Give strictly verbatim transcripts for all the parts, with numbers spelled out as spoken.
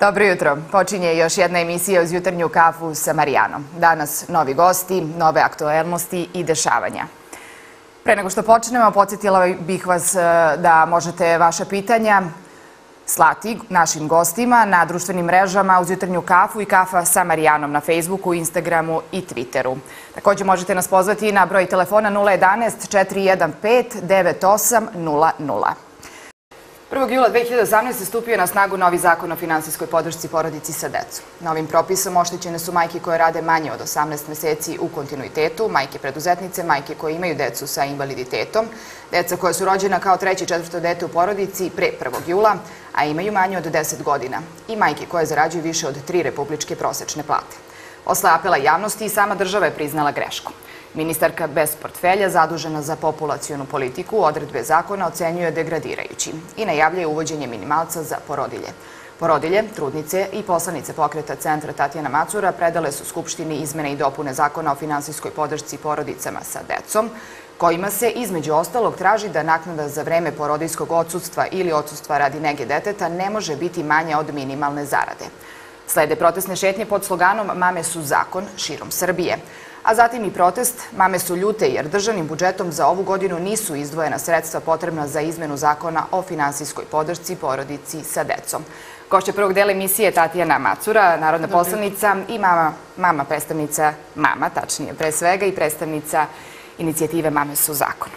Dobro jutro. Počinje još jedna emisija uz jutarnju kafu sa Marijanom. Danas novi gosti, nove aktuelnosti i dešavanja. Pre nego što počnemo, podsjetila bih vas da možete vaša pitanja slati našim gostima na društvenim mrežama uz jutarnju kafu i kafa sa Marijanom na Facebooku, Instagramu i Twitteru. Također možete nas pozvati na broj telefona nula jedanaest četiri jedan pet devet osam nula nula. prvog jula dve hiljade osamnaeste. stupio je na snagu novi zakon o finansijskoj podršci porodici sa decom. Novim propisom oštećene su majke koje rade manje od osamnaest meseci u kontinuitetu, majke preduzetnice, majke koje imaju decu sa invaliditetom, deca koja su rođena kao treće i četvrto dete u porodici pre prvog jula, a imaju manje od deset godina, i majke koje zarađuju više od tri republičke prosečne plate. Posle apela javnosti i sama država je priznala grešku. Ministarka bez portfelja, zadužena za populacionu politiku, odredbe zakona ocenjuje degradirajući i najavljuje uvođenje minimalca za porodilje. Porodilje, trudnice i poslanice pokreta Centra Tatjana Macura predale su Skupštini izmene i dopune zakona o finansijskoj podršci porodicama sa decom, kojima se između ostalog traži da naknada za vreme porodijskog odsustva ili odsustva radi nege deteta ne može biti manja od minimalne zarade. Slede protestne šetnje pod sloganom "Mame su zakon" širom Srbije. A zatim i protest "Mame su ljute" jer državnim budžetom za ovu godinu nisu izdvojena sredstva potrebna za izmenu zakona o finansijskoj podršci porodici sa decom. Gošća prvog dela emisije je Tatjana Macura, narodna poslanica i mama, mama predstavnica, mama tačnije pre svega, i predstavnica inicijative "Mame su zakon".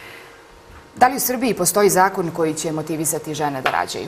Da li u Srbiji postoji zakon koji će motivisati žene da rađaju?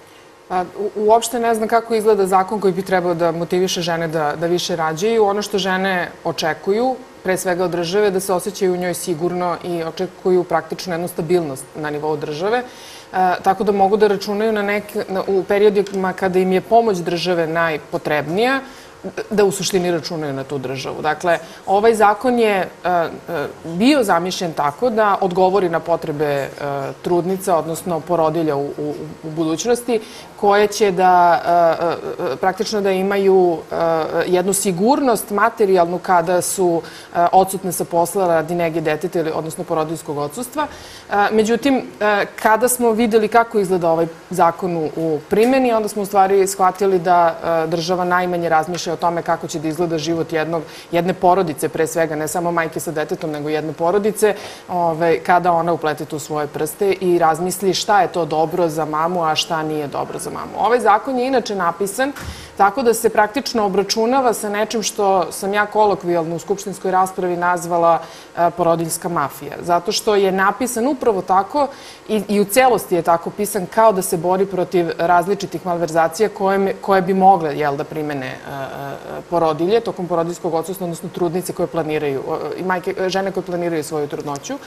Uopšte ne znam kako izgleda zakon koji bi trebao da motiviše žene da više rađaju. Ono što žene očekuju, pre svega od države, da se osjećaju u njoj sigurno i očekuju praktično jednu stabilnost na nivou države, tako da mogu da računaju u periodima kada im je pomoć države najpotrebnija, da u suštini računaju na tu državu. Dakle, ovaj zakon je bio zamišljen tako da odgovori na potrebe trudnica, odnosno porodilja u budućnosti, koje će da praktično da imaju jednu sigurnost materijalnu kada su odsutne sa posla radi nege deteta, odnosno porodiljskog odsustva. Međutim, kada smo videli kako izgleda ovaj zakon u primjeni, onda smo u stvari shvatili da država najmanje razmišlja o tome kako će da izgleda život jedne porodice, pre svega, ne samo majke sa detetom, nego jedne porodice, kada ona uplete tu svoje prste i razmisli šta je to dobro za mamu, a šta nije dobro za mamu. Ovaj zakon je inače napisan tako da se praktično obračunava sa nečim što sam ja kolokvijalno u skupštinskoj raspravi nazvala porodiljska mafija. Zato što je napisan upravo tako i u celosti je tako pisan kao da se bori protiv različitih malverzacija koje bi mogle da primene porodilje tokom porodiljskog odsustva, odnosno trudnice koje planiraju, i žene koje planiraju svoju trudnoću.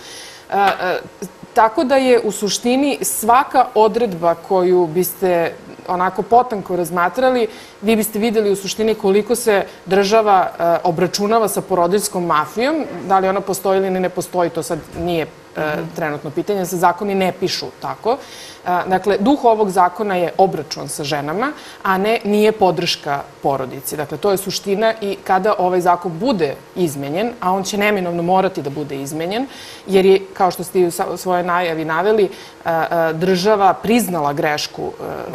Tako da je u suštini svaka odredba koju biste onako potanko razmatrali, vi biste videli u suštini koliko se država obračunava sa porodiljskom mafijom. Da li ona postoji ili ne postoji, to sad nije trenutno pitanje, se zakoni ne pišu tako. Dakle, duh ovog zakona je obračun sa ženama, a ne nije podrška porodici. Dakle, to je suština i kada ovaj zakon bude izmenjen, a on će neminovno morati da bude izmenjen, jer je, kao što ste i u svojoj najavi naveli, država priznala grešku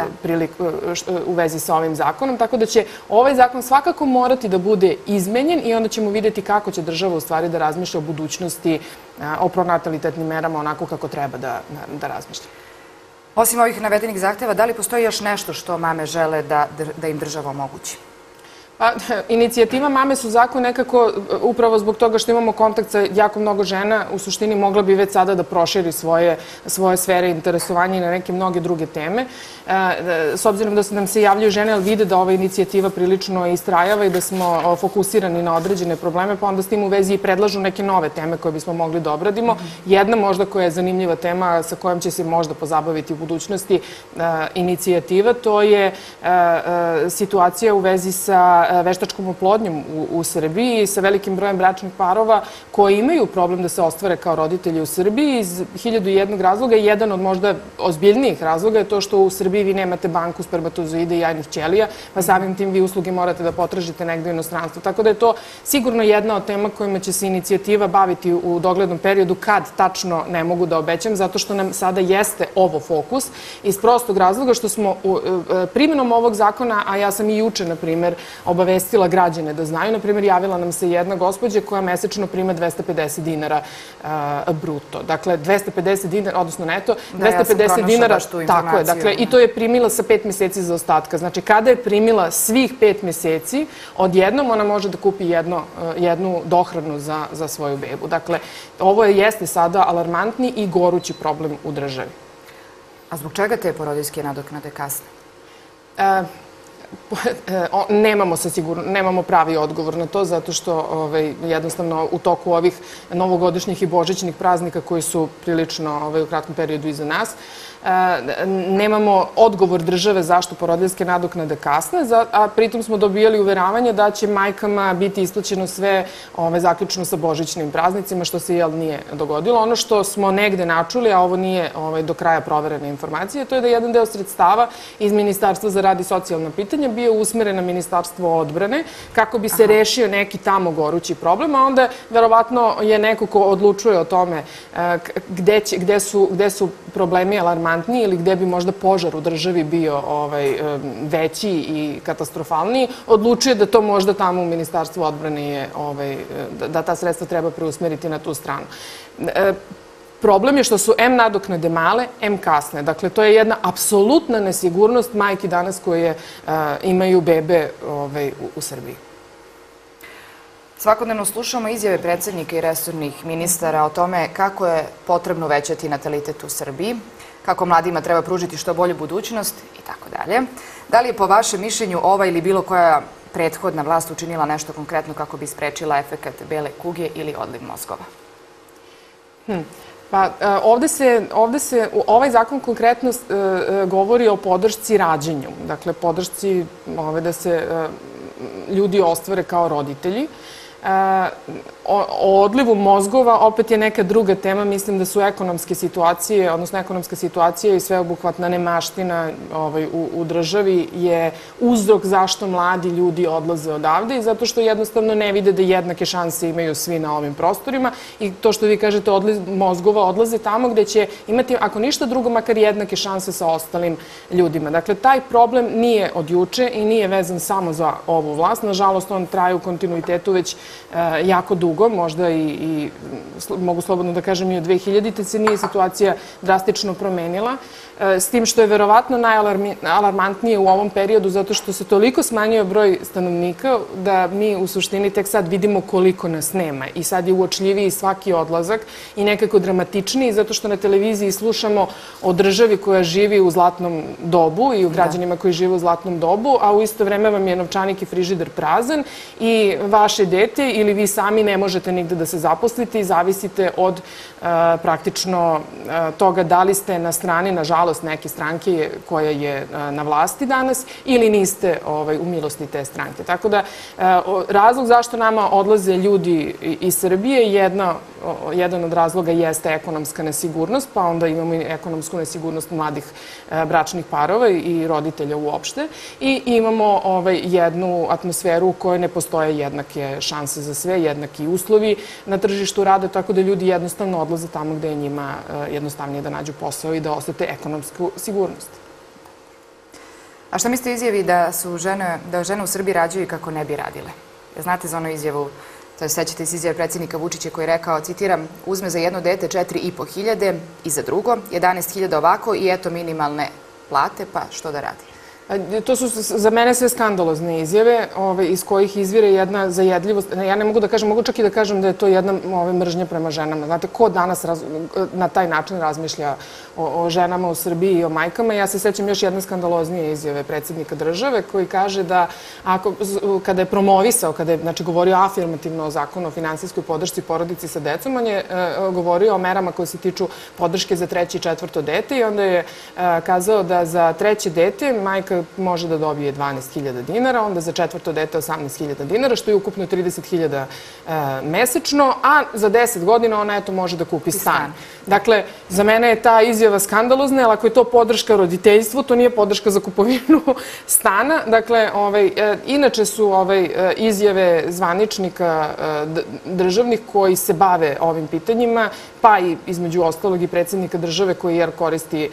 u vezi sa ovim zakonom, tako da će ovaj zakon svakako morati da bude izmenjen i onda ćemo vidjeti kako će država u stvari da razmišlja o budućnosti, o pronatalitetnim merama onako kako treba da razmišlja. Osim ovih navedenih zahteva, da li postoji još nešto što mame žele da im država omogući? Inicijativa "Mame su zakon" nekako, upravo zbog toga što imamo kontakt sa jako mnogo žena, u suštini mogla bi već sada da proširi svoje sfere interesovanja i na neke mnoge druge teme. S obzirom da nam se javljaju žene, ali vide da ova inicijativa prilično istrajava i da smo fokusirani na određene probleme, pa onda s tim u vezi i predlažu neke nove teme koje bismo mogli da obradimo. Jedna možda koja je zanimljiva tema sa kojom će se možda pozabaviti u budućnosti inicijativa, to je situacija u vezi sa sa veštačkom oplodnjom u, u Srbiji i sa velikim brojem bračnih parova koji imaju problem da se ostvare kao roditelji u Srbiji iz hiljadu i jednog razloga. Jedan od možda ozbiljnijih razloga je to što u Srbiji vi nemate banku spermatozoide i jajnih ćelija, pa samim tim vi usluge morate da potražite negde u inostranstvu. Tako da je to sigurno jedna od tema kojima će se inicijativa baviti u doglednom periodu, kad tačno ne mogu da obećam, zato što nam sada jeste ovo fokus, iz prostog razloga što smo primjenom ovog zakona, a ja sam i juče, na primjer, obavestila građane da znaju, na primjer, javila nam se jedna gospođa koja mesečno prima dvesta pedeset dinara bruto. Dakle, dvesta pedeset dinara, odnosno neto, dvesta pedeset dinara, tako je, dakle, i to je primila sa pet meseci za ostatka. Znači, kada je primila svih pet meseci, odjednom ona može da kupi jednu dohranu za svoju bebu. Dakle, ovo jeste sada alarmantni i gorući problem u državi. A zbog čega te porodiljske nadoknade kasne? Nemamo se sigurno, nemamo pravi odgovor na to, zato što jednostavno u toku ovih novogodišnjih i božićnih praznika koji su prilično u kratkom periodu iza nas, nemamo odgovor države zašto porodiljske nadoknade kasne, a pritom smo dobijali uveravanje da će majkama biti isplaćeno sve zaključno sa božićnim praznicima, što se jel nije dogodilo. Ono što smo negde načuli, a ovo nije do kraja proverene informacije, to je da jedan deo sredstava iz Ministarstva za rad i socijalna pitanja bio usmeren na Ministarstvo odbrane kako bi se rešio neki tamo gorući problem, a onda verovatno je neko ko odlučuje o tome gde su problemi alarmantni ili gde bi možda požar u državi bio veći i katastrofalniji, odlučuje da to možda tamo u Ministarstvu odbrane je, da ta sredstva treba preusmeriti na tu stranu. Problem je što su em nadoknade male, em kasne. Dakle, to je jedna apsolutna nesigurnost majki danas koje imaju bebe u Srbiji. Svakodnevno slušamo izjave predsjednika i resornih ministara o tome kako je potrebno uvećati natalitet u Srbiji, kako mladima treba pružiti što bolju budućnost i tako dalje. Da li je po vašem mišljenju ova ili bilo koja prethodna vlast učinila nešto konkretno kako bi sprečila efekat bele kuge ili odliv mozgova? Pa ovde se, ovaj zakon konkretno govori o podršci rađenju, dakle podršci da se ljudi ostvare kao roditelji. O odlivu mozgova opet je neka druga tema. Mislim da su ekonomske situacije, odnosno ekonomska situacija i sveobuhvatna nemaština u državi je uzrok zašto mladi ljudi odlaze odavde i zato što jednostavno ne vide da jednake šanse imaju svi na ovim prostorima i to što vi kažete odliv mozgova odlaze tamo gde će imati, ako ništa drugo, makar jednake šanse sa ostalim ljudima. Dakle, taj problem nije od juče i nije vezan samo za ovu vlast. Nažalost, on traje u kontinuitetu već jako dugo, možda i, mogu slobodno da kažem, i od dve hiljadite se nije situacija drastično promenila, s tim što je verovatno najalarmantnije u ovom periodu zato što se toliko smanjuje broj stanovnika da mi u suštini tek sad vidimo koliko nas nema i sad je uočljiviji svaki odlazak i nekako dramatičniji zato što na televiziji slušamo o državi koja živi u zlatnom dobu i o građanima koji žive u zlatnom dobu, a u isto vreme vam je novčanik i frižider prazan i vaše dete ili vi sami ne možete nigde da se zaposlite i zavisite od praktično toga da li ste na strani, nažalost, neke stranke koja je na vlasti danas ili niste u milosti te stranke. Tako da razlog zašto nama odlaze ljudi iz Srbije, jedan od razloga jeste ekonomska nesigurnost, pa onda imamo i ekonomsku nesigurnost mladih bračnih parova i roditelja uopšte i imamo jednu atmosferu u kojoj ne postoje jednake šanse za sve, jednaki uslovi na tržištu rada, tako da ljudi jednostavno odlaze tamo gde je njima jednostavnije da nađu posao i da osete ekonomsku sigurnost. A šta mislite o izjavi da žene u Srbiji rađaju kako ne bi radile? Znate za onu izjavu, to je, sećate se izjave predsjednika Vučića koji je rekao, citiram, uzme za jedno dete četiri i po hiljade i za drugo, jedanaest hiljada ovako i eto minimalne plate, pa što da radi? To su za mene sve skandalozne izjave iz kojih izvire jedna zajedljivost. Ja ne mogu da kažem, mogu čak i da kažem da je to jedna mržnja prema ženama. Znate, ko danas na taj način razmišlja o ženama u Srbiji i o majkama? Ja se sećam još jedne skandaloznije izjave predsjednika države koji kaže da kada je promovisao, kada je govorio afirmativno o zakonu o finansijskoj podršci porodici sa decom, on je govorio o merama koje se tiču podrške za treće i četvrto dete i onda je kazao da za treće dete majka može da dobije dvanaest hiljada dinara, onda za četvrto dete osamnaest hiljada dinara, što je ukupno trideset hiljada mesečno, a za deset godina ona eto može da kupi stan. Dakle, za mene je ta izjava skandalozna, jer ako je to podrška roditeljstvu, to nije podrška za kupovinu stana. Dakle, inače su izjave zvaničnika državnih koji se bave ovim pitanjima, pa i između ostalog i predsjednika države koji jer koristi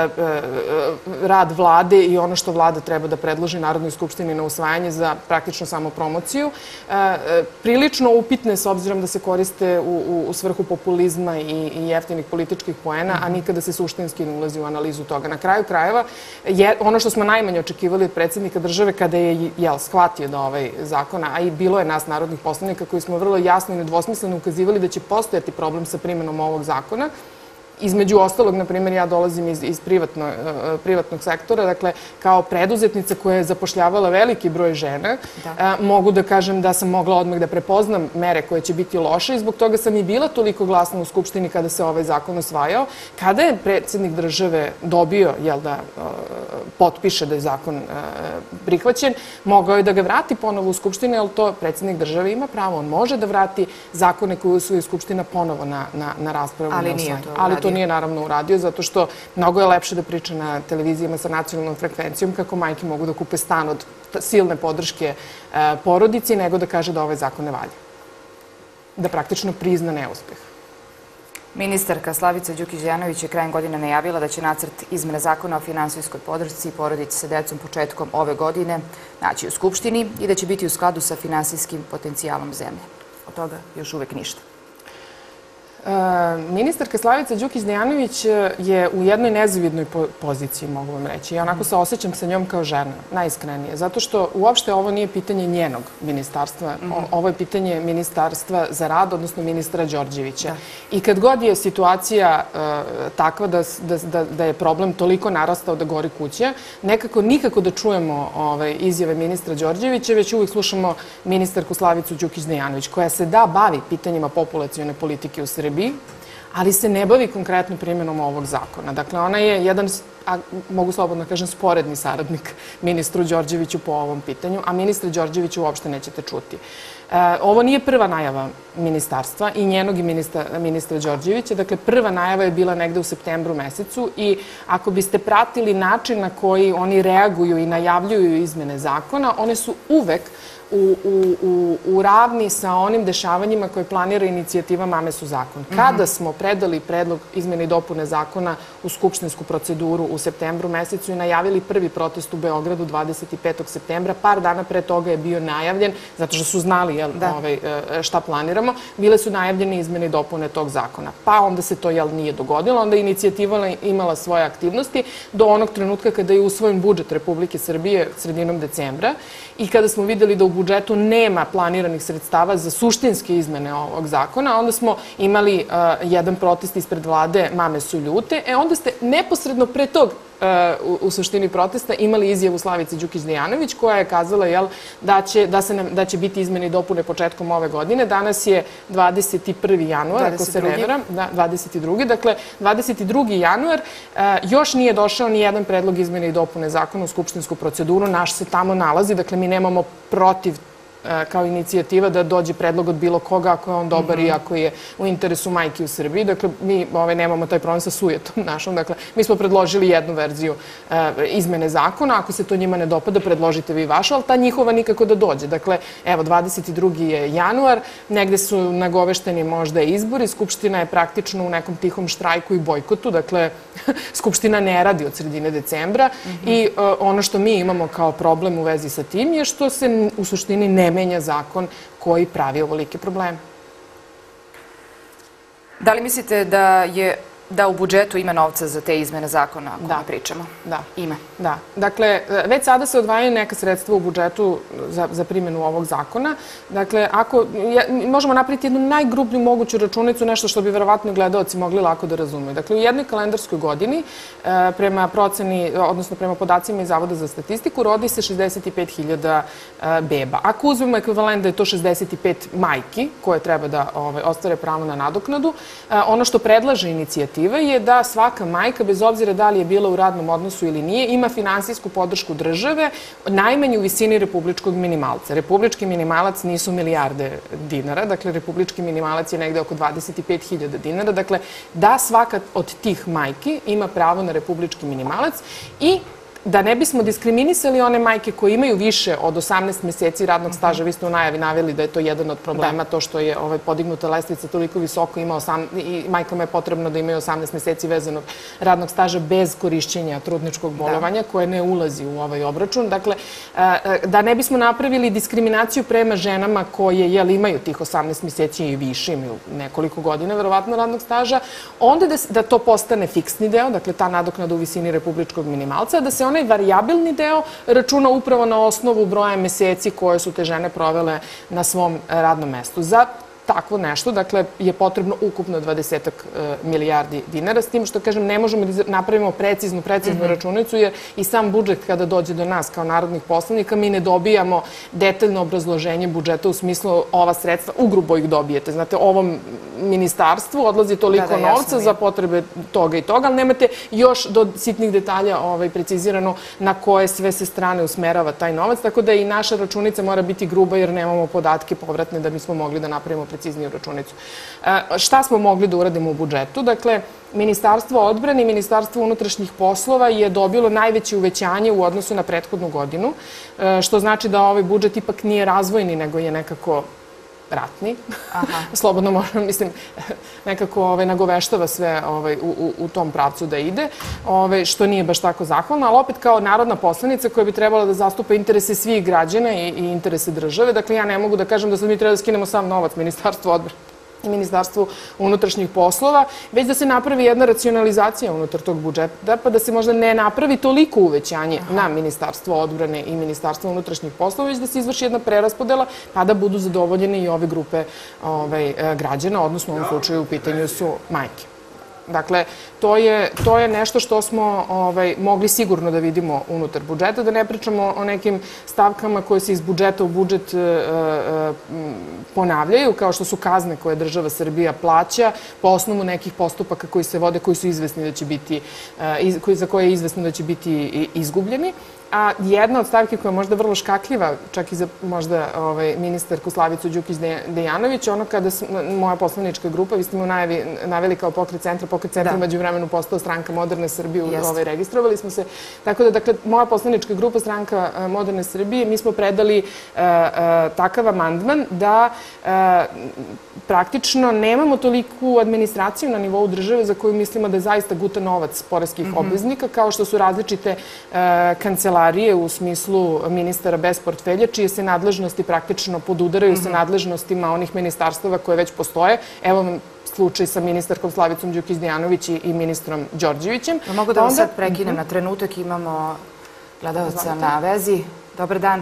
rad vlade i ono što vlada treba da predloži Narodnoj skupštini na usvajanje za praktično samo promociju. Prilično upitne s obzirom da se koriste u svrhu populizma i jeftinih političkih poena, a nikada se suštinski ne ulazi u analizu toga. Na kraju krajeva, ono što smo najmanje očekivali od predsjednika države kada je shvatio da ovaj zakon, a i bilo je nas narodnih poslanika koji smo vrlo jasno i nedvosmisleno ukazivali da će postojati problem sa primjenom ovog zakona. Između ostalog, na primjer, ja dolazim iz privatnog sektora, dakle, kao preduzetnica koja je zapošljavala veliki broj žena, mogu da kažem da sam mogla odmah da prepoznam mere koje će biti loše i zbog toga sam i bila toliko glasna u Skupštini kada se ovaj zakon osvajao. Kada je predsjednik države dobio, jel da, potpiše da je zakon prihvaćen, mogao je da ga vrati ponovo u Skupštinu, jer to predsjednik države ima pravo. On može da vrati zakone koje usvoji Skupština ponovo na raspravu. Ali nije to to nije naravno uradio, zato što mnogo je lepše da priča na televizijama sa nacionalnom frekvencijom kako majke mogu da kupe stan od silne podrške porodici, nego da kaže da ovaj zakon ne valja. Da praktično prizna neuspeh. Ministarka Slavica Đukić Dejanović je krajem godine najavila da će nacrt izmene zakona o finansijskoj podršci porodici sa decom početkom ove godine naći u Skupštini i da će biti u skladu sa finansijskim potencijalom zemlje. Od toga još uvek ništa. Ministarka Slavica Đukić Dejanović je u jednoj nezavidnoj poziciji, mogu vam reći. Ja onako se osjećam sa njom kao žena, najiskrenije. Zato što uopšte ovo nije pitanje njenog ministarstva. Ovo je pitanje ministarstva za rad, odnosno ministra Đorđevića. I kad god je situacija takva da je problem toliko narastao da gori kuća, nekako nikako da čujemo izjave ministra Đorđevića, već uvijek slušamo ministarku Slavicu Đukić Dejanović, koja se da bavi pitanjima populacione politike u Srbiji, ali se ne bavi konkretno primjenom ovog zakona. Dakle, ona je jedan, mogu slobodno kažem, sporedni saradnik ministru Đorđeviću po ovom pitanju, a ministra Đorđeviću uopšte nećete čuti. Ovo nije prva najava ministarstva i njenog i ministra Đorđevića. Dakle, prva najava je bila negde u septembru mesecu i ako biste pratili način na koji oni reaguju i najavljuju izmene zakona, one su uvek u ravni sa onim dešavanjima koje planira inicijativa Mame su zakon. Kada smo predali predlog izmene i dopune zakona u skupštinsku proceduru u septembru mesecu i najavili prvi protest u Beogradu dvadeset petog septembra, par dana pre toga je bio najavljen, zato što su znali šta planiramo, bile su najavljene izmene i dopune tog zakona. Pa onda se to nije dogodilo, onda je inicijativa imala svoje aktivnosti do onog trenutka kada je usvojen budžet Republike Srbije sredinom decembra i kada smo videli da u budžetu nema planiranih sredstava za suštinske izmene ovog zakona, onda smo imali jedan protest ispred vlade Mame su ljute, e onda ste neposredno pre tog u suštini protesta imali izjavu Slavice Đukić Dejanović koja je kazala da će biti izmene i dopune početkom ove godine. Danas je dvadeset prvi januar, ako se ne varam. dvadeset drugi Dakle, dvadeset drugi januar još nije došao ni jedan predlog izmene i dopune zakona u skupštinsku proceduru. Naš se tamo nalazi, dakle mi nemamo protiv kao inicijativa da dođe predlog od bilo koga ako je on dobar i ako je u interesu majke u Srbiji. Dakle, mi nemamo taj problem sa sujetom našom. Dakle, mi smo predložili jednu verziju izmene zakona. Ako se to njima ne dopada, predložite vi vašu, ali ta njihova nikako da dođe. Dakle, evo, dvadeset drugi je januar, negde su nagovešteni možda izbori, Skupština je praktično u nekom tihom štrajku i bojkotu. Dakle, Skupština ne radi od sredine decembra i ono što mi imamo kao problem u vezi sa tim je što se u suštini ne menja zakon koji pravi ovolike probleme. Da li mislite da je da u budžetu ima novca za te izmene zakona o kojima pričamo? Da. Ima? Da. Dakle, već sada se odvajaju neka sredstva u budžetu za primjenu ovog zakona. Dakle, ako možemo napraviti jednu najgrublju moguću računicu, nešto što bi verovatno gledaoci mogli lako da razumeju. Dakle, u jednoj kalendarskoj godini, prema proceni, odnosno prema podacima iz Zavoda za statistiku, rodi se šezdeset pet hiljada beba. Ako uzmemo ekvivalent da je to šezdeset pet majki koje treba da ostvare pravo na nadoknadu, ono što predlaže inicijativa inicijative je da svaka majka, bez obzira da li je bila u radnom odnosu ili nije, ima finansijsku podršku države najmanje u visini republičkog minimalca. Republički minimalac nisu milijarde dinara, dakle republički minimalac je negde oko dvadeset pet hiljada dinara, dakle da svaka od tih majki ima pravo na republički minimalac i da ne bismo diskriminisali one majke koje imaju više od osamnaest meseci radnog staža. Vi ste u najavi naveli da je to jedan od problema, to što je podignuta lestvica toliko visoko i majkama je potrebno da imaju osamnaest meseci vezanog radnog staža bez korišćenja trudničkog bolovanja, koje ne ulazi u ovaj obračun. Dakle, da ne bismo napravili diskriminaciju prema ženama koje imaju tih osamnaest meseci i više, imaju nekoliko godina verovatno radnog staža, onda da to postane fiksni deo, dakle ta nadoknada u visini republičkog minimalca, da se onaj varijabilni deo računa upravo na osnovu broja meseci koje su te žene provele na svom radnom mestu. Za takvo nešto, dakle, je potrebno ukupno dvadesetak milijardi dinara, s tim što, kažem, ne možemo da napravimo preciznu, preciznu računicu, jer i sam budžet kada dođe do nas kao narodnih poslanika, mi ne dobijamo detaljno obrazloženje budžeta u smislu ova sredstva, ugrubo ih dobijete. Znate, ovom ministarstvu odlazi toliko novca za potrebe toga i toga, ali nemate još do sitnih detalja precizirano na koje sve se strane usmerava taj novac, tako da i naša računica mora biti gruba jer nemamo podatke povratne da bismo mogli da napravimo precizniju računicu. Šta smo mogli da uradimo u budžetu? Dakle, Ministarstvo odbrane i Ministarstvo unutrašnjih poslova je dobilo najveće uvećanje u odnosu na prethodnu godinu, što znači da ovaj budžet ipak nije razvojni, nego je nekako ratni. Slobodno možemo, mislim, nekako nagoveštava sve u tom pravcu da ide, što nije baš tako zahvalno, ali opet kao narodna poslanica koja bi trebala da zastupa interese svih građana i interese države. Dakle, ja ne mogu da kažem da sad mi treba da skinemo sam novac Ministarstvu odbrane i Ministarstvu unutrašnjih poslova, već da se napravi jedna racionalizacija unutar tog budžeta, pa da se možda ne napravi toliko uvećanje na Ministarstvo odbrane i Ministarstvo unutrašnjih poslova, već da se izvrši jedna preraspodela, pa da budu zadovoljene i ove grupe građana, odnosno u ovom slučaju u pitanju su majke. Dakle, to je nešto što smo mogli sigurno da vidimo unutar budžeta, da ne pričamo o nekim stavkama koje se iz budžeta u budžet ponavljaju, kao što su kazne koje država Srbija plaća po osnovu nekih postupaka koji se vode, koji su izvesni da će biti, za koje je izvesno da će biti izgubljeni. A jedna od stavki koja je možda vrlo škakljiva, čak i za možda ministarku Slavicu Đukić Dejanović, ono kada moja poslanička grupa, vi ste mu naveli kao pokret centra, pokret centra umeđu vremenu postao Stranka Moderne Srbije, registrovali smo se. Tako da, dakle, moja poslanička grupa Stranka Moderne Srbije, mi smo predali takav amandman da praktično nemamo toliku administraciju na nivou države za koju mislimo da je zaista guta novac poreskih obveznika, kao što su različite kancelarije u smislu ministara bez portfelja, čije se nadležnosti praktično podudaraju sa nadležnostima onih ministarstava koje već postoje. Evo vam slučaj sa ministarkom Slavicom Đukić Dejanović i ministrom Đorđevićem. Mogu da vas sad prekinem na trenutak, imamo gledalca na vezi. Dobar dan.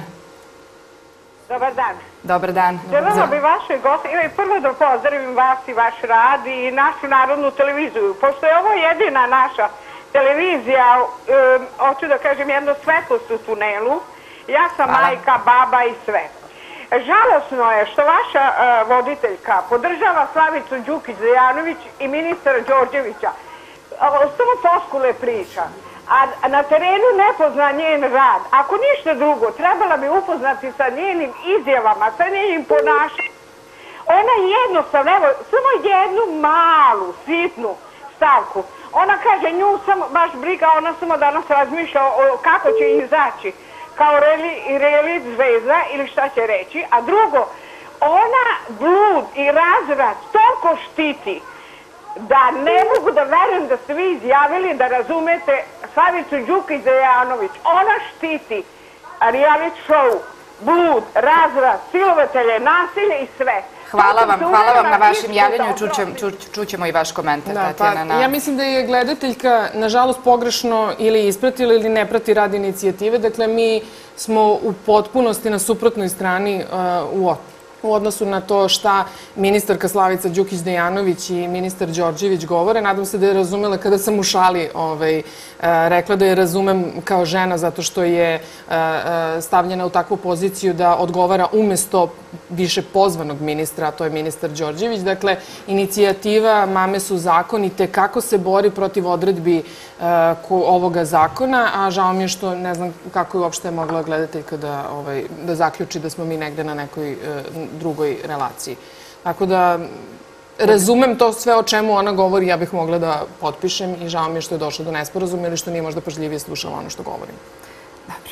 Dobar dan. Dobar dan. Želela bi vaše goste, i prvo da pozdravim vas i vaš rad i našu narodnu televiziju. Pošto je ovo jedina naša televizija, hoću da kažem, jedno svetlost u tunelu. Ja sam majka, baba i sve. Žalosno je što vaša voditeljka podržava Slavicu Đukić Dejanović i ministra Đorđevića. Samo poskule priča. A na terenu ne pozna njen rad. Ako ništa drugo, trebala bi upoznati sa njenim izjavama, sa njenim ponašanjem. Ona jednostavno, evo, samo jednu malu, sitnu stavku. Ona kaže, nju samo baš briga, ona samo danas razmišlja kako će izaći kao relit zvezda ili šta će reći. A drugo, ona blud i razvrat toliko štiti da ne mogu da verujem da ste vi izjavili da razumete Slavicu Đukić Dejanović. Ona štiti reality show, blud, razvrat, silovatelje, nasilje i sve. Hvala vam, hvala vam na vašem javljanju i čućemo i vaš komentar, Tatjana. Ja mislim da je gledateljka, nažalost, pogrešno ili ispratila ili ne prati rad inicijative. Dakle, mi smo u potpunosti na suprotnoj strani u odnosu na to šta ministarka Slavica Đukić Dejanović i ministar Đorđević govore. Nadam se da je razumela kada sam u šali rekla da je razumem kao žena zato što je stavljena u takvu poziciju da odgovara umesto više pozvanog ministra, a to je ministar Đorđević. Dakle, inicijativa Mame su zakon i te kako se bori protiv odredbi ovoga zakona, a žao mi je što ne znam kako je uopšte mogla gledateljka da zaključi da smo mi negde na nekoj drugoj relaciji. Tako da razumem to sve o čemu ona govori, ja bih mogla da potpišem i žao mi je što je došlo do nesporazuma ili što nije možda pažljivije slušala ono što govorim. Dobro.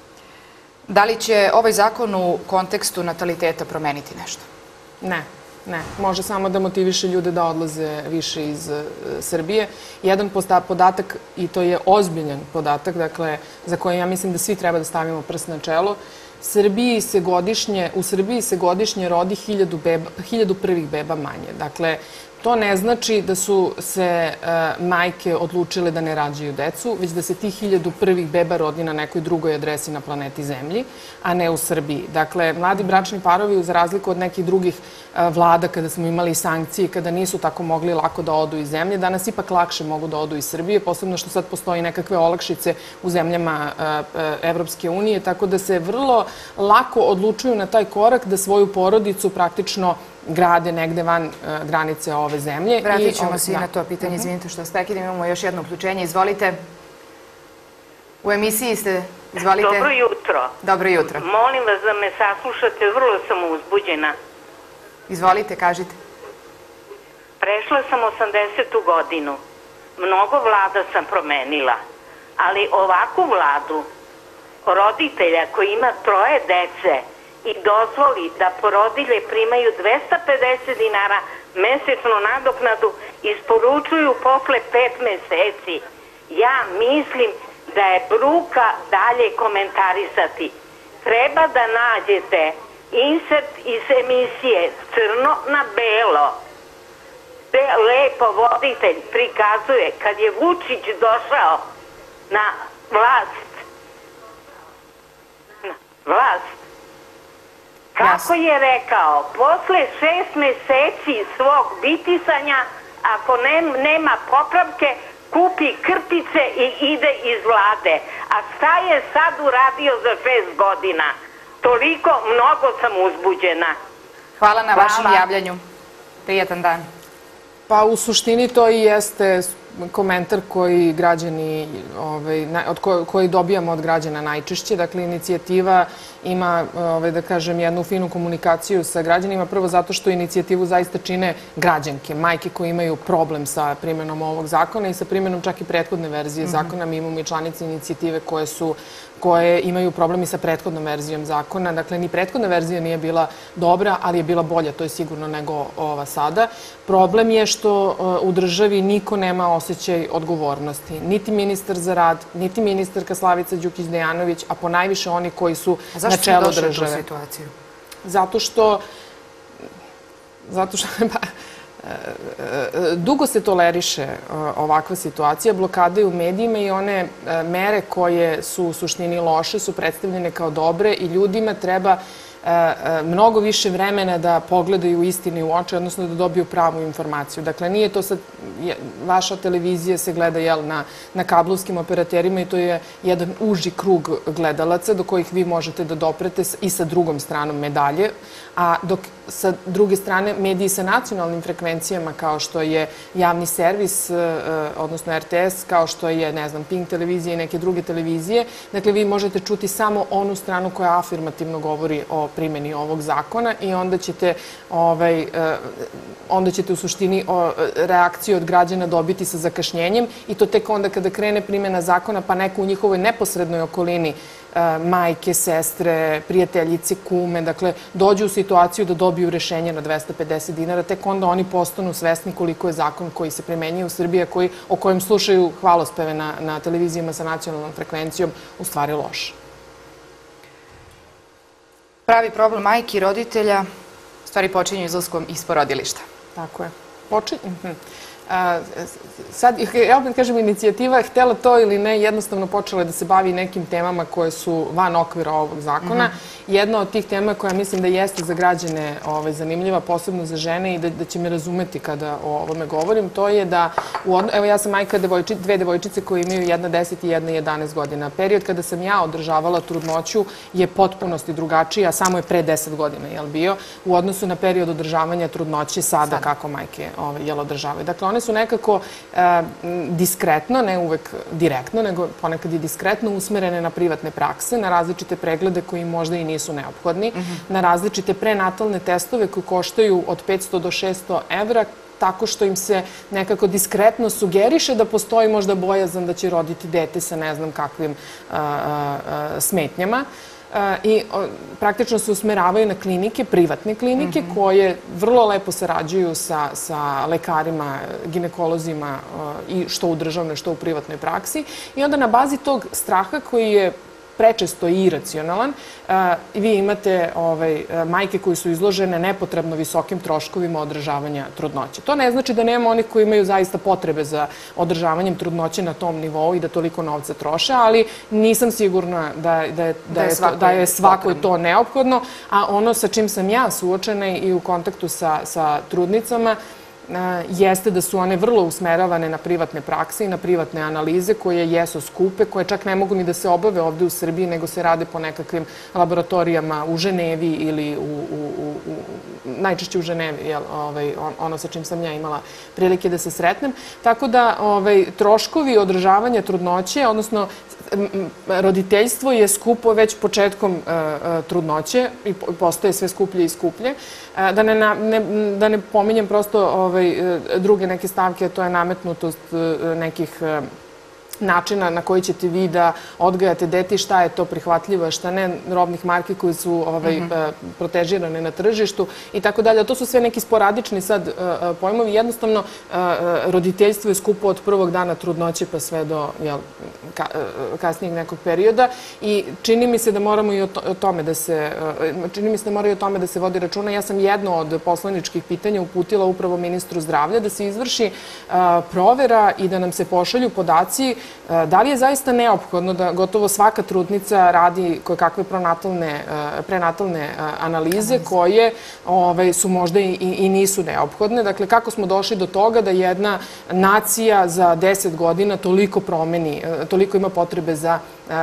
Da li će ovaj zakon u kontekstu nataliteta promeniti nešto? Ne. Ne, može samo da motiviše ljude da odlaze više iz Srbije. Jedan podatak, i to je ozbiljan podatak, dakle, za koji ja mislim da svi treba da stavimo prst na čelo, u Srbiji se godišnje rodi hiljadu prvih beba manje. Dakle, to ne znači da su se majke odlučile da ne rađaju decu, već da se tih hiljadu prvih beba rodi na nekoj drugoj adresi na planeti Zemlji, a ne u Srbiji. Dakle, mladi bračni parovi, za razliku od nekih drugih vlada kada smo imali sankcije, kada nisu tako mogli lako da odu iz zemlje, danas ipak lakše mogu da odu iz Srbije, posebno što sad postoji nekakve olakšice u zemljama Evropske unije, tako da se vrlo lako odlučuju na taj korak da svoju porodicu praktično grade negde van granice ove zemlje. Vratit ćemo se i na to pitanje. Izvinite što vas prekidam, imamo još jedno uključenje. Izvolite. U emisiji ste. Izvolite. Dobro jutro. Dobro jutro. Molim vas da me saslušate, vrlo sam uzbuđena. Izvolite, kažite. Prešla sam osamdesetu godinu. Mnogo vlada sam promenila. Ali ovakvu vladu roditelja koji ima troje dece i dozvoli da porodilje primaju dvesta pedeset dinara mesečnu nadoknadu, isporučuju posle pet meseci. Ja mislim da je bruka dalje komentarisati. Treba da nađete insert iz emisije Crno na belo, gde lepo voditelj prikazuje kad je Vučić došao na vlast. Na vlast. Kako je rekao, posle šest meseci svog bitisanja, ako nema popravke, kupi krpice i ide iz vlade. A šta je sad uradio za šest godina? Toliko, mnogo sam uzbuđena. Hvala na vašem javljanju. Prijatan dan. Pa u suštini to i jeste komentar koji građani, koji dobijamo od građana najčešće. Dakle, inicijativa ima, da kažem, jednu finu komunikaciju sa građanima. Prvo zato što inicijativu zaista čine građanke, majke koje imaju problem sa primjenom ovog zakona i sa primjenom čak i prethodne verzije zakona. Mi imamo i članice inicijative koje su koje imaju problemi sa prethodnom verzijom zakona. Dakle, ni prethodna verzija nije bila dobra, ali je bila bolja, to je sigurno, nego ova sada. Problem je što u državi niko nema osjećaj odgovornosti. Niti ministar za rad, niti ministarka Slavica Đukić Dejanović, a ponajviše oni koji su na čelu države. Zašto smo došli u tu situaciju? Zato što... Zato što... Dugo se toleriše ovakva situacija, blokade u medijima i one mere koje su u suštini loše su predstavljene kao dobre i ljudima treba mnogo više vremena da pogledaju istini u oči, odnosno da dobiju pravu informaciju. Dakle, nije to sad, vaša televizija se gleda na kablovskim operaterima i to je jedan uži krug gledalaca do kojih vi možete da doprete i sa drugom stranom medalje, a dok sa druge strane mediji sa nacionalnim frekvencijama kao što je javni servis, odnosno er te es, kao što je, ne znam, Pink televizija i neke druge televizije, dakle, vi možete čuti samo onu stranu koja afirmativno govori o primjeni ovog zakona i onda ćete onda ćete u suštini reakciju od građana dobiti sa zakašnjenjem i to tek onda kada krene primjena zakona pa neko u njihovoj neposrednoj okolini, majke, sestre, prijateljice, kume, dakle, dođu u situaciju da dobiju rešenje na dvesta pedeset dinara, tek onda oni postanu svesni koliko je zakon koji se primenjuje u Srbiji, o kojem slušaju hvalospeve na televizijama sa nacionalnom frekvencijom, u stvari loš. Pravi problem majki i roditelja stvari počinju izlaskom iz porodilišta. Tako je. Počinju. sad, ja opet kažem, inicijativa je htela to ili ne, jednostavno počela da se bavi nekim temama koje su van okvira ovog zakona. Jedna od tih tema koja mislim da jeste za građane zanimljiva, posebno za žene i da će me razumeti kada o ovome govorim, to je da, evo ja sam majka dve devojčice koje imaju jedna deset i jedna jedanaest godina. Period kada sam ja održavala trudnoću je potpunosti drugačiji, a samo je pre deset godina je bio, u odnosu na period održavanja trudnoće sada kako majke održavaju. Dakle, one su nekako diskretno, ne uvek direktno, nego ponekad i diskretno usmerene na privatne prakse, na različite preglede koji možda i nisu neophodni, na različite prenatalne testove koji koštaju od petsto do šesto evra, tako što im se nekako diskretno sugeriše da postoji možda bojazan da će roditi dete sa ne znam kakvim smetnjama. I praktično se usmeravaju na klinike, privatne klinike, koje vrlo lepo sarađuju sa lekarima, ginekolozima i što u državnoj, što u privatnoj praksi. I onda na bazi tog straha koji je prečesto i iracionalan, vi imate majke koji su izložene nepotrebno visokim troškovima održavanja trudnoće. To ne znači da nema onih koji imaju zaista potrebe za održavanjem trudnoće na tom nivou i da toliko novca troše, ali nisam sigurna da je svakoj to neophodno, a ono sa čim sam ja suočena i u kontaktu sa trudnicama jeste da su one vrlo usmeravane na privatne prakse i na privatne analize koje jesu skupe, koje čak ne mogu ni da se obave ovde u Srbiji, nego se rade po nekakvim laboratorijama u Ženevi ili najčešće u Ženevi, ono sa čim sam ja imala prilike da se sretnem. Tako da troškovi održavanja trudnoće, odnosno roditeljstvo je skupo već početkom trudnoće i postaje sve skuplje i skuplje. Da ne pominjem prosto druge neke stavke, to je nametnutost nekih načina na koji ćete vi da odgajate dete i šta je to prihvatljivo, šta ne, robnih marki koji su protežirane na tržištu i tako dalje. To su sve neki sporadični sad pojmovi. Jednostavno, roditeljstvo je skupo od prvog dana trudnoće pa sve do kasnijeg nekog perioda i čini mi se da moramo i o tome da se čini mi se da mora i o tome da se vodi računa. Ja sam jedno od poslaničkih pitanja uputila upravo ministru zdravlja da se izvrši provera i da nam se pošalju podaci da li je zaista neophodno da gotovo svaka trudnica radi kakve prenatalne analize koje su možda i nisu neophodne. Dakle, kako smo došli do toga da jedna nacija za deset godina toliko promeni, toliko ima potrebe za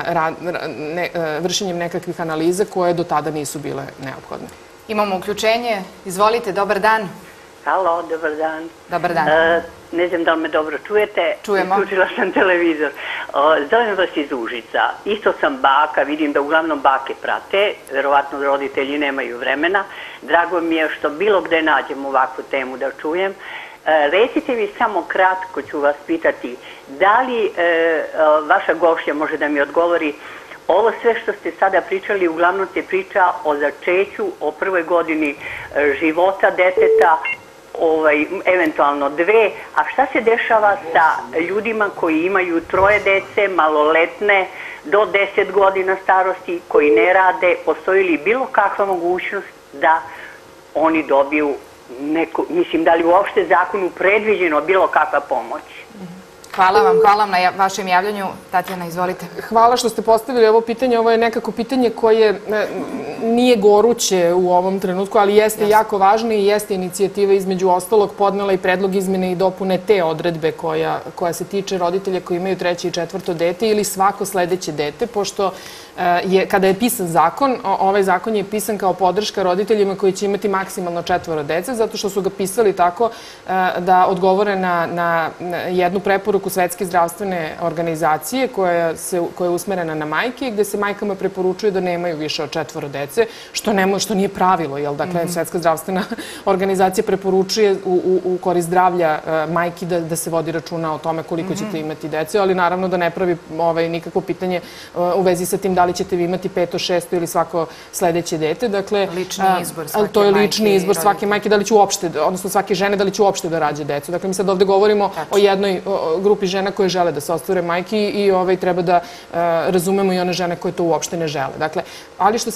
vršenjem nekakvih analiza koje do tada nisu bile neophodne. Imamo uključenje. Izvolite, dobar dan. Halo, dobar dan. Dobar dan. Ne znam da li me dobro čujete. Čujemo. Uključila sam televizor. Zovem vas iz Užica. Isto sam baka, vidim da uglavnom bake prate. Verovatno roditelji nemaju vremena. Drago mi je što bilo gde nađem ovakvu temu da čujem. Recite mi samo kratko, ću vas pitati, da li vaša gošća može da mi odgovori ovo sve što ste sada pričali, uglavnom se priča o začeću, o prvoj godini života deteta, eventualno dve, a šta se dešava sa ljudima koji imaju troje dece, maloletne, do deset godina starosti, koji ne rade, postoji li bilo kakva mogućnost da oni dobiju neku, mislim, da li uopšte zakonu predviđeno bilo kakva pomoć? Hvala vam, hvala vam na vašem javljanju. Tatjana, izvolite. Hvala što ste postavili ovo pitanje. Ovo je nekako pitanje koje nije goruće u ovom trenutku, ali jeste jako važno i jeste inicijativa između ostalog podnela i predlog izmene i dopune te odredbe koja se tiče roditelja koji imaju treće i četvrto dete ili svako sledeće dete, pošto kada je pisan zakon, ovaj zakon je pisan kao podrška roditeljima koji će imati maksimalno četvoro dece, zato što su ga pisali tako da odgovore na jednu preporuku Svetske zdravstvene organizacije koja je usmerena na majke, gde se majkama preporučuje da nemaju više od četvoro dece, što nije pravilo, jer dakle Svetska zdravstvena organizacija preporučuje u korist zdravlja majki da se vodi računa o tome koliko ćete imati dece, ali naravno da ne pravi nikakvo pitanje u vezi sa tim da li ćete vi imati peto, šesto ili svako sledeće dete. Lični izbor svake majke. To je lični izbor svake majke, da li će uopšte, odnosno svake žene, da li će uopšte da rađe decu. Dakle, mi sad ovde govorimo o jednoj grupi žena koje žele da se ostvare majki i treba da razumemo i one žene koje to uopšte ne žele. Dakle, ali što se tiče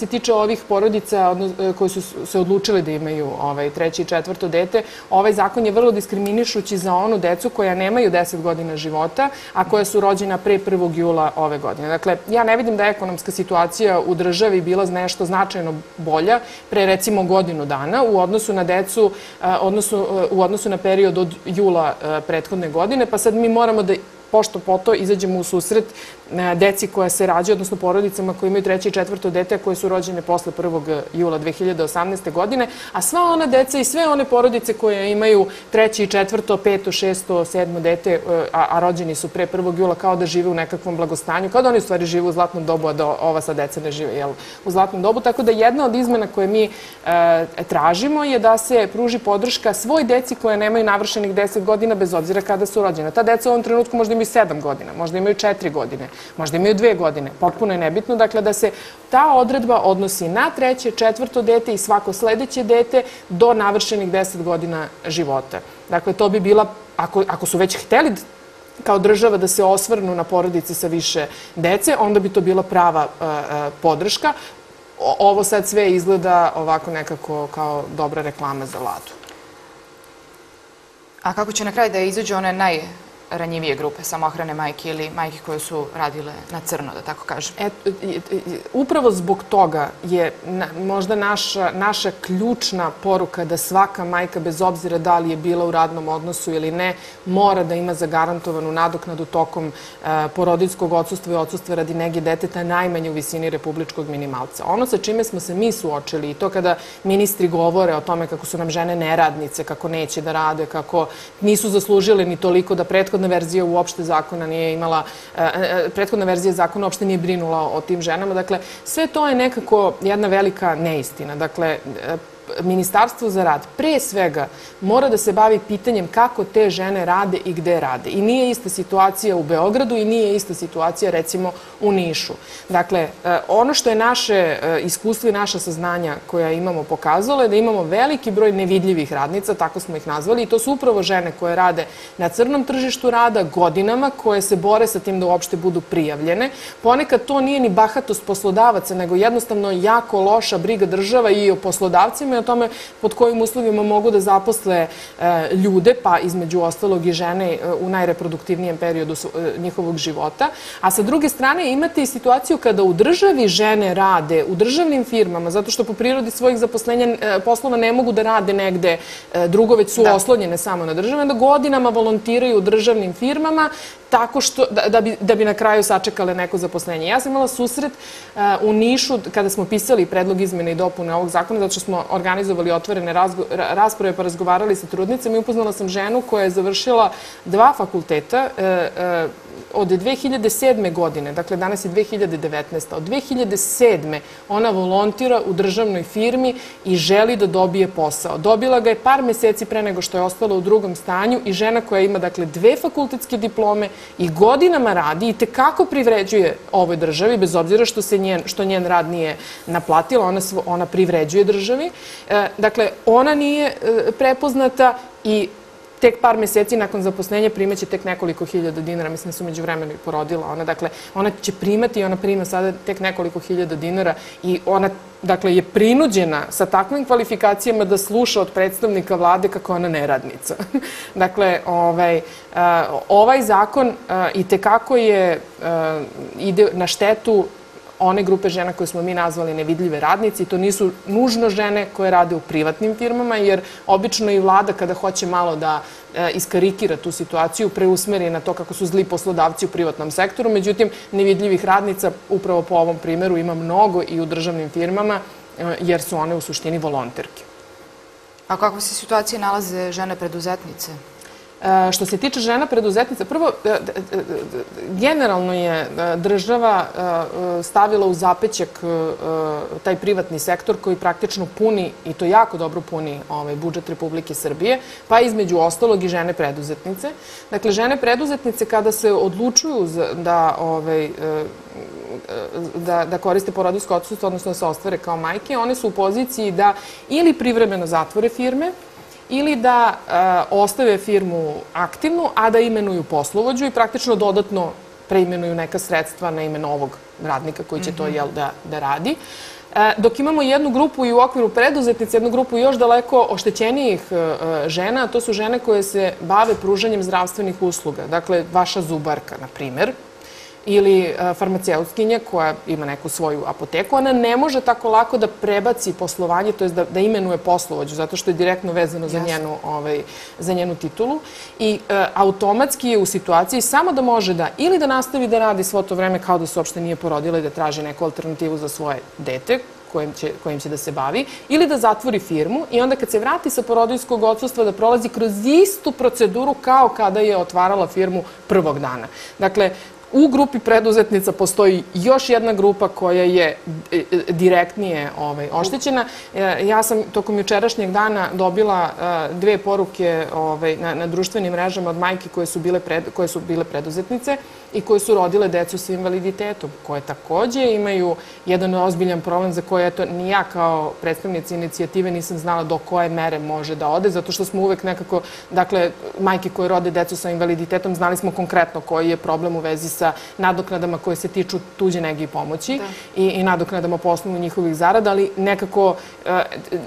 ovih porodica koji su se odlučili da imaju treće i četvrto dete, ovaj zakon je vrlo diskriminišući za onu decu koja nemaju deset godina života, a koja su rođena pre prvog jula ove godine. Dakle, ja ne vidim da je ekonomska situacija u državi bila nešto značajno bolja pre recimo godinu dana u odnosu na decu, u odnosu na period od jula prethodne godine, pa sad mi moramo da pošto po to izađemo u susret deci koja se rađaju, odnosno porodicama koje imaju treće i četvrto dete, koje su rođene posle prvog jula dve hiljade osamnaeste. godine, a sva ona deca i sve one porodice koje imaju treće i četvrto, peto, šesto, sedmo dete, a rođeni su pre prvog jula, kao da žive u nekakvom blagostanju, kao da oni u stvari žive u zlatnom dobu, a da ova sad deca ne žive u zlatnom dobu. Tako da jedna od izmena koje mi tražimo je da se pruži podrška svoj deci koja nemaju navršenih deset godina, bez obzira kada su rođena. Ta deca u ovom trenutku možda imaju sedam godina, možda imaju četiri godine, možda imaju dve godine, potpuno je nebitno. Dakle, da se ta odredba odnosi na treće, četvrto dete i svako sledeće dete do navršenih deset godina života. Dakle, to bi bila, ako su već hteli kao država da se osvrnu na porodice sa više dece, onda bi to bila prava podrška. Ovo sad sve izgleda ovako nekako kao dobra reklama za Vladu. A kako će na kraju da izađu one najranjivije grupe, samohrane majke ili majke koje su radile na crno, da tako kažem? Upravo zbog toga je možda naša ključna poruka da svaka majka, bez obzira da li je bila u radnom odnosu ili ne, mora da ima zagarantovanu nadoknadu tokom porodiljskog odsustva i odsustva radi nege deteta najmanje u visini republičkog minimalca. Ono sa čime smo se mi suočili i to kada ministri govore o tome kako su nam žene neradnice, kako neće da rade, kako nisu zaslužile ni toliko, da prethodna verzija uopšte zakona nije imala, prethodna verzija zakona uopšte nije brinula o tim ženama. Dakle, sve to je nekako jedna velika neistina. Dakle, Ministarstvo za rad pre svega mora da se bavi pitanjem kako te žene rade i gde rade. I nije ista situacija u Beogradu i nije ista situacija recimo u Nišu. Dakle, ono što je naše iskustvo i naša saznanja koja imamo pokazalo je da imamo veliki broj nevidljivih radnica, tako smo ih nazvali, i to su upravo žene koje rade na crnom tržištu rada godinama, koje se bore sa tim da uopšte budu prijavljene. Ponekad to nije ni bahatost poslodavaca, nego jednostavno jako loša briga država i o poslodavcima i o tome pod kojim uslovima mogu da zaposle ljude, pa između ostalog i žene u najreproduktivnijem periodu njihovog života. A sa druge strane imate i situaciju kada u državi žene rade, u državnim firmama, zato što po prirodi svojih zaposlenja poslova ne mogu da rade negde drugo, već su oslonjene samo na države, da godinama volontiraju u državnim firmama tako što, da bi na kraju sačekale neko zaposlenje. Ja sam imala susret u Nišu kada smo pisali predlog izmene i dopune ovog zakona, zato što smo organizovali otvorene rasprave pa razgovarali sa trudnicama i upoznala sam ženu koja je završila dva fakulteta od dve hiljade sedme. godine, dakle danas je dve hiljade devetnaesta. Od dve hiljade sedme. ona volontira u državnoj firmi i želi da dobije posao. Dobila ga je par meseci pre nego što je ostala u drugom stanju i žena koja ima dakle dve fakultetske diplome i godinama radi i tekako privređuje ovoj državi, bez obzira što njen rad nije naplatila, ona privređuje državi. Dakle, ona nije prepoznata i tek par meseci nakon zaposlenja primaće tek nekoliko hiljada dinara. Mislim da su među vremenu i porodila. Ona, dakle, ona će primati i ona prima sada tek nekoliko hiljada dinara i ona, dakle, je prinuđena sa takvim kvalifikacijama da sluša od predstavnika vlade kako ona neradnica. Dakle, ovaj zakon i tekako je, ide na štetu one grupe žena koje smo mi nazvali nevidljive radnice i to nisu nužno žene koje rade u privatnim firmama, jer obično i vlada kada hoće malo da iskarikira tu situaciju, preusmeri na to kako su zli poslodavci u privatnom sektoru. Međutim, nevidljivih radnica upravo po ovom primeru ima mnogo i u državnim firmama, jer su one u suštini volonterke. A kako se situacije nalaze žene preduzetnice? Što se tiče žena preduzetnica, prvo, generalno je država stavila u zapećak taj privatni sektor koji praktično puni, i to jako dobro puni, budžet Republike Srbije, pa između ostalog i žene preduzetnice. Dakle, žene preduzetnice kada se odlučuju da da koriste porodiljsko odsustvo, odnosno da se ostvare kao majke, one su u poziciji da ili privremeno zatvore firme, ili da ostave firmu aktivnu, a da imenuju poslovođu i praktično dodatno preimenuju neka sredstva na ime novog radnika koji će to da radi. Dok imamo jednu grupu i u okviru preduzetnice, jednu grupu još daleko oštećenijih žena, to su žene koje se bave pružanjem zdravstvenih usluga. Dakle, vaša zubarka, na primer, ili farmaceutkinja koja ima neku svoju apoteku, ona ne može tako lako da prebaci poslovanje, to je da, da imenuje poslovođu, zato što je direktno vezano za njenu, ovaj, za njenu titulu. I e, automatski je u situaciji samo da može da ili da nastavi da radi svo to vreme kao da se uopšte nije porodila i da traži neku alternativu za svoje dete, kojim će, kojim će da se bavi, ili da zatvori firmu i onda kad se vrati sa porodiljskog odsustva da prolazi kroz istu proceduru kao kada je otvarala firmu prvog dana. Dakle, u grupi preduzetnica postoji još jedna grupa koja je direktnije ovaj, oštećena. Ja sam tokom jučerašnjeg dana dobila dve poruke ovaj, na, na društvenim mrežama od majki koje su, bile pred, koje su bile preduzetnice i koje su rodile decu sa invaliditetom, koje takođe imaju jedan ozbiljan problem za koje eto, ni ja kao predstavnica inicijative nisam znala do koje mere može da ode, zato što smo uvek nekako, dakle, majke koje rode decu sa invaliditetom, znali smo konkretno koji je problem u vezi sa sa nadoknadama koje se tiču tuđe nege i pomoći i, i nadoknadama po osnovu njihovih zarada, ali nekako e,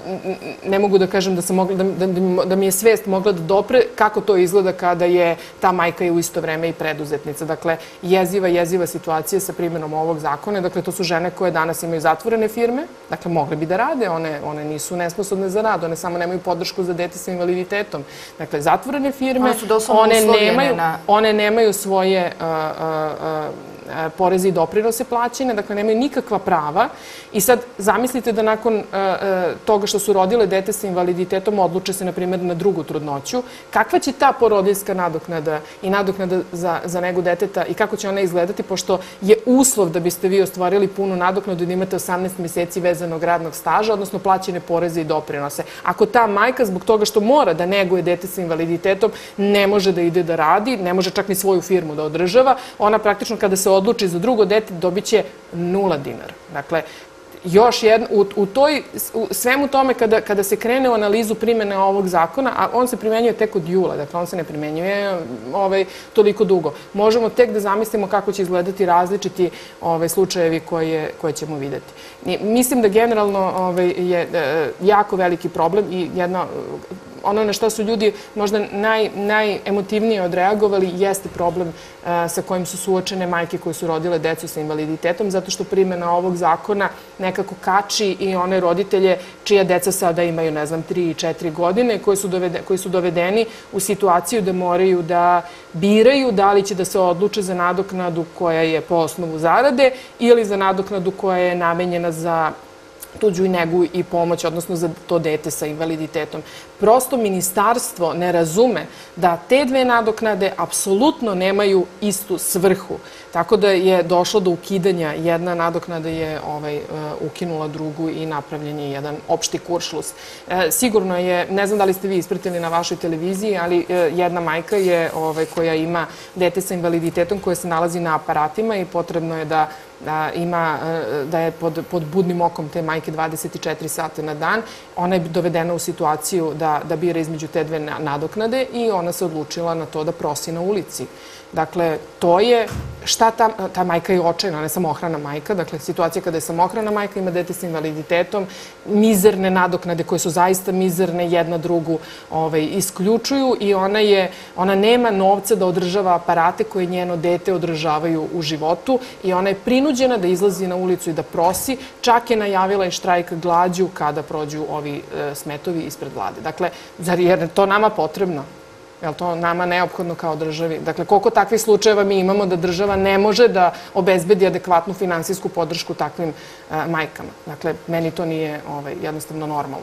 ne mogu da kažem da, sam mogla, da, da, da mi je svest mogla da dopre kako to izgleda kada je ta majka i u isto vreme i preduzetnica. Dakle, jeziva, jeziva situacija sa primjenom ovog zakona. Dakle, to su žene koje danas imaju zatvorene firme, dakle, mogle bi da rade, one, one nisu nesposobne za rad, one samo nemaju podršku za dete sa invaliditetom. Dakle, zatvorene firme, one, one, nemaju, na... one nemaju svoje uh, uh, poreze i doprinose plaćene, dakle nemaju nikakva prava i sad zamislite da nakon toga što su rodile dete sa invaliditetom odluče se, na primjer, na drugu trudnoću, kakva će ta porodiljska nadoknada i nadoknada za, za negu deteta i kako će ona izgledati, pošto je uslov da biste vi ostvarili punu nadoknadu da imate osamnaest meseci vezanog radnog staža, odnosno plaćene poreze i doprinose. Ako ta majka zbog toga što mora da neguje dete sa invaliditetom ne može da ide da radi, ne može čak ni svoju firmu da održava, ona praktično kada se odluči za drugo dete dobit će nula dinara. Dakle, još jedno, u, u toj, u svemu tome kada, kada se krene u analizu primjene ovog zakona, a on se primenjuje tek od jula, dakle on se ne primenjuje ovaj, toliko dugo, možemo tek da zamislimo kako će izgledati različiti ovaj, slučajevi koje, koje ćemo vidjeti. I mislim da generalno ovaj, je jako veliki problem i jedna ono na što su ljudi možda naj, najemotivnije odreagovali jeste problem uh, sa kojim su suočene majke koje su rodile decu sa invaliditetom, zato što primjena ovog zakona nekako kači i one roditelje čija deca sada imaju, ne znam, tri i četiri godine, koji su, dovede, koji su dovedeni u situaciju da moraju da biraju da li će da se odluče za nadoknadu koja je po osnovu zarade ili za nadoknadu koja je namenjena za tuđu negu i pomoć, odnosno za to dete sa invaliditetom. Prosto ministarstvo ne razume da te dve nadoknade apsolutno nemaju istu svrhu. Tako da je došlo do ukidanja. Jedna nadoknada je ovaj, ukinula drugu i napravljen je jedan opšti kuršlus. E, sigurno je, ne znam da li ste vi ispratili na vašoj televiziji, ali e, jedna majka je ovaj, koja ima dete sa invaliditetom koje se nalazi na aparatima i potrebno je da da ima, da je pod, pod budnim okom te majke dvadeset četiri sata na dan. Ona je dovedena u situaciju da, da bira između te dve nadoknade i ona se odlučila na to da prosi na ulici. Dakle, to je šta ta, ta majka je očajna, ne samohrana majka. Dakle, situacija kada je samohrana majka, ima dete sa invaliditetom, mizerne nadoknade koje su zaista mizerne, jedna drugu ovaj, isključuju i ona, je, ona nema novca da održava aparate koje njeno dete održavaju u životu i ona je prinuđena da izlazi na ulicu i da prosi. Čak je najavila i štrajk glađu kada prođu ovi e, smetovi ispred vlade. Dakle, zar je to nama potrebno? Je li to nama neophodno kao državi? Dakle, koliko takvih slučajeva mi imamo da država ne može da obezbedi adekvatnu finansijsku podršku takvim uh, majkama? Dakle, meni to nije ovaj, jednostavno normalno.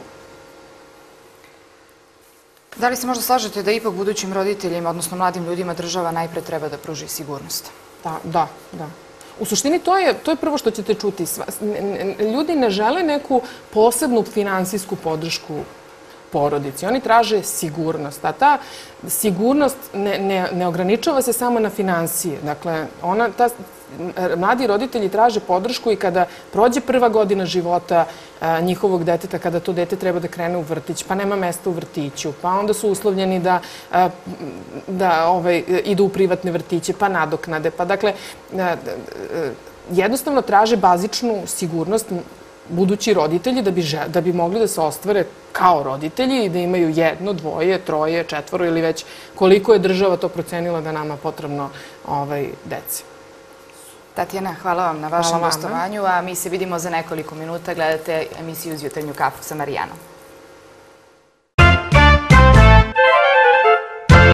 Da li se možda slažete da ipak budućim roditeljima, odnosno mladim ljudima, država najpre treba da pruži sigurnost? Da, da, da. U suštini to je, to je prvo što ćete čuti. Ljudi ne žele neku posebnu finansijsku podršku porodici. Oni traže sigurnost, a ta sigurnost ne, ne, ne ograničava se samo na finansije. Dakle, ona, ta, mladi roditelji traže podršku i kada prođe prva godina života a, njihovog deteta, kada to dete treba da krene u vrtić, pa nema mesta u vrtiću, pa onda su uslovljeni da, a, da ovaj, idu u privatne vrtiće, pa nadoknade. Pa dakle, a, a, jednostavno traže bazičnu sigurnost budući roditelji da bi mogli da se ostvare kao roditelji i da imaju jedno, dvoje, troje, četvoro ili već koliko je država to procenila da nama potrebno deci. Tatjana, hvala vam na vašem gostovanju, a mi se vidimo za nekoliko minuta. Gledate emisiju Uz jutarnju kafu sa Marijanom.